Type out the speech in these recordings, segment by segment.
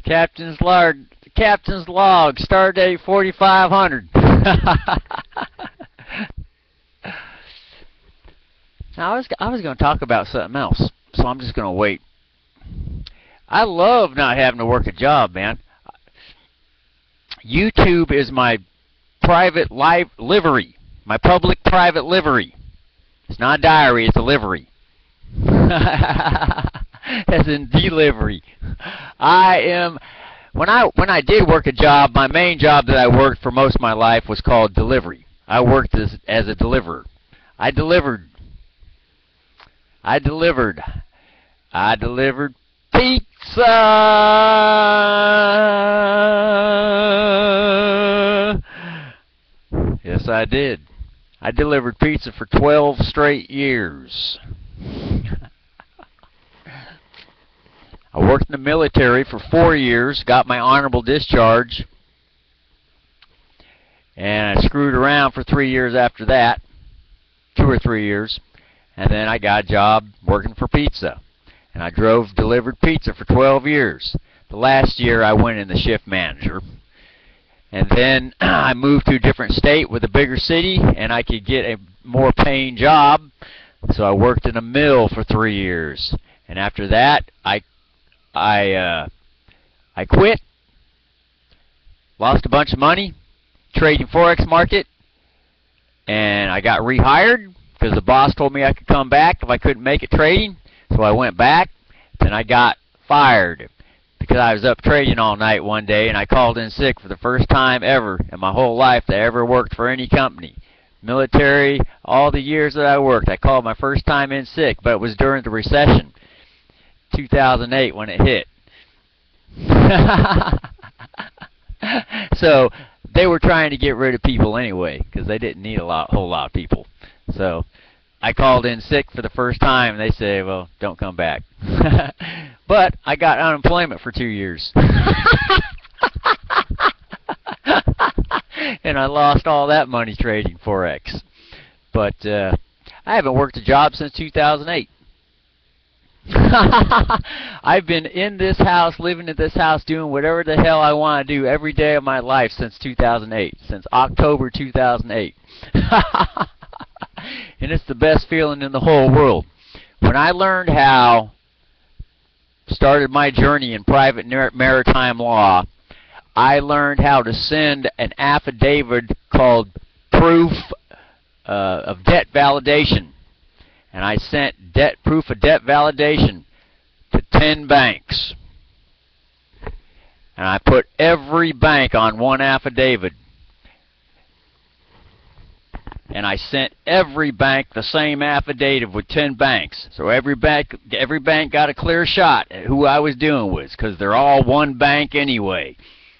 Captain's log, star date 4500. Now, I was going to talk about something else, so I'm just going to wait. I love not having to work a job, man. YouTube is my private livery, my public private livery. It's not a diary, it's a livery. As in delivery. When I did work a job, my main job that I worked for most of my life was called delivery. I worked as a deliverer. I delivered pizza. Yes, I did. I delivered pizza for 12 straight years. I worked in the military for 4 years, got my honorable discharge, and I screwed around for 3 years after that, 2 or 3 years, and then I got a job working for pizza. And I delivered pizza for 12 years. The last year I went in the shift manager. And then I moved to a different state with a bigger city, and I could get a more paying job. So I worked in a mill for 3 years. And after that, I quit, lost a bunch of money trading Forex market, and I got rehired because the boss told me I could come back if I couldn't make it trading. So I went back, then I got fired because I was up trading all night one day, and I called in sick for the first time ever in my whole life that I ever worked for any company. Military, all the years that I worked, I called my first time in sick, but it was during the recession, 2008, when it hit. So they were trying to get rid of people anyway because they didn't need a whole lot of people. So I called in sick for the first time, and they said, well, don't come back. But I got unemployment for 2 years. And I lost all that money trading Forex. But I haven't worked a job since 2008. I've been in this house, living in this house, doing whatever the hell I want to do every day of my life since 2008, since October 2008. And it's the best feeling in the whole world. When I learned how, started my journey in private maritime law, I learned how to send an affidavit called proof of debt validation. And I sent proof of debt validation to 10 banks. And I put every bank on one affidavit. And I sent every bank the same affidavit with 10 banks. So every bank got a clear shot at who I was dealing with, because they're all one bank anyway.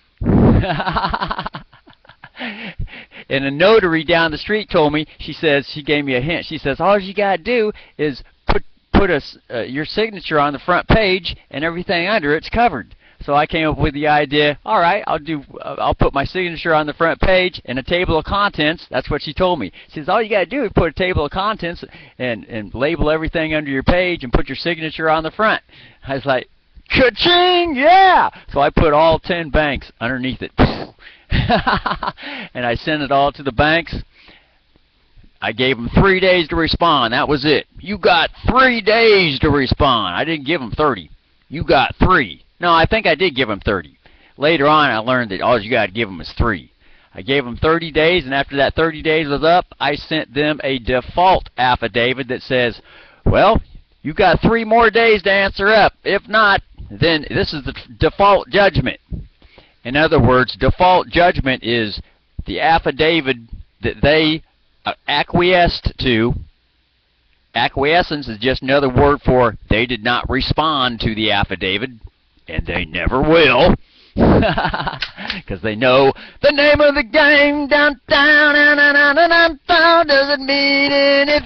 And a notary down the street told me, she gave me a hint. She says, all you got to do is put your signature on the front page, and everything under it's covered. So I came up with the idea, all right, I'll put my signature on the front page and a table of contents. That's what she told me. She says, all you got to do is put a table of contents and label everything under your page and put your signature on the front. I was like, ka-ching, yeah! So I put all 10 banks underneath it. And I sent it all to the banks. I gave them 3 days to respond. That was it. You got 3 days to respond. I didn't give them 30. You got 3. No, I think I did give them 30. Later on, I learned that all you got to give them is 3. I gave them 30 days, and after that 30 days was up, I sent them a default affidavit that says, well, you got 3 more days to answer up. If not, then this is the default judgment. In other words, default judgment is the affidavit that they acquiesced to. Acquiescence is just another word for they did not respond to the affidavit, and they never will, because they know the name of the game downtown and doesn't mean anything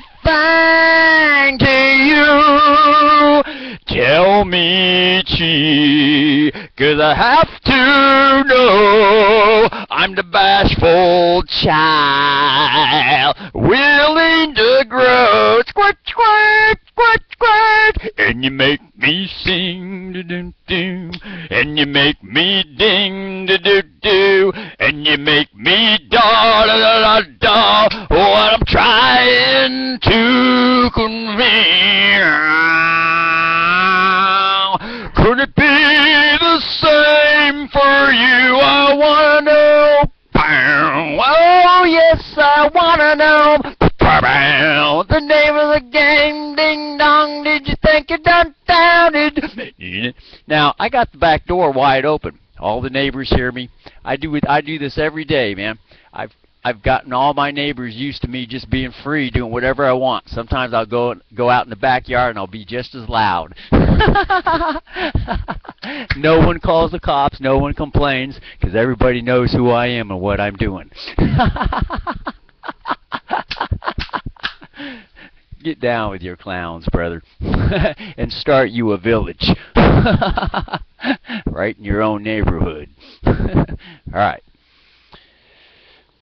to you. Tell me, Chi, 'cause I have to know I'm the bashful child, willing to grow. Squirt, squirt, squirt, squirt, and you make me sing, do-do-do, and you make me ding da do do, and you make me da da da da da. What I'm trying to convey. Could it be the same for you? I wanna know. Oh yes, I wanna know. The name of the game, ding dong. Did you think you done found it? Now I got the back door wide open. All the neighbors hear me. I do this every day, man. I've gotten all my neighbors used to me just being free, doing whatever I want. Sometimes I'll go out in the backyard and I'll be just as loud. No one calls the cops. No one complains because everybody knows who I am and what I'm doing. Get down with your clowns, brother, and start you a village right in your own neighborhood. All right.